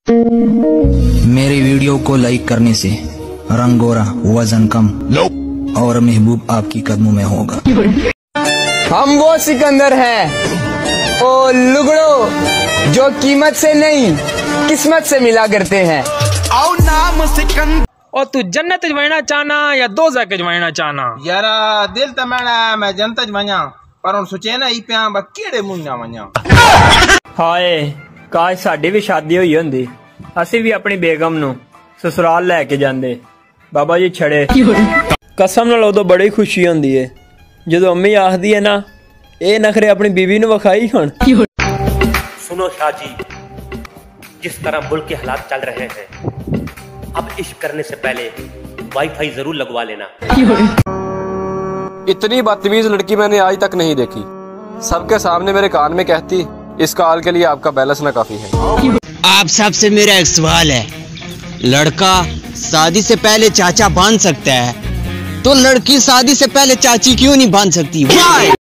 मेरी वीडियो को लाइक करने से रंग गोरा, वजन कम और महबूब आपकी कदमों में होगा। हम वो सिकंदर हैं, ओ लुगड़ो, जो कीमत से नहीं किस्मत से मिला करते हैं। आओ नाम सिकंदर। और तू जन्नत जवाना चाहना या दोज़ख जवाना चाहना? यारा दिल तो मेरा मैं जन्नत वञा, पर हुण सोचे ना पिया केड़े मुंह ना वञा। हाय काश साडी भी शादी होई हुंदी, असी भी अपनी बेगम नू ससुराल लैके जांदे। बाबा जी छड़े कसम नाल उदों बड़ी खुशी हुंदी है जदों अम्मी आखदी है ना ए नखरे अपनी बीवी नू विखाई हण। सुनो शाह जी, जिस तरह मुल्क के हालात चल रहे हैं, अब इश्क करने से पहले वाईफाई जरूर लगवा लेना। इतनी बदतमीज लड़की मैंने आज तक नहीं देखी। सबके सामने मेरे कान में कहती इस कॉल के लिए आपका बैलेंस ना काफी है। आप सबसे मेरा एक सवाल है, लड़का शादी से पहले चाचा बन सकता है, तो लड़की शादी से पहले चाची क्यों नहीं बन सकती? Why?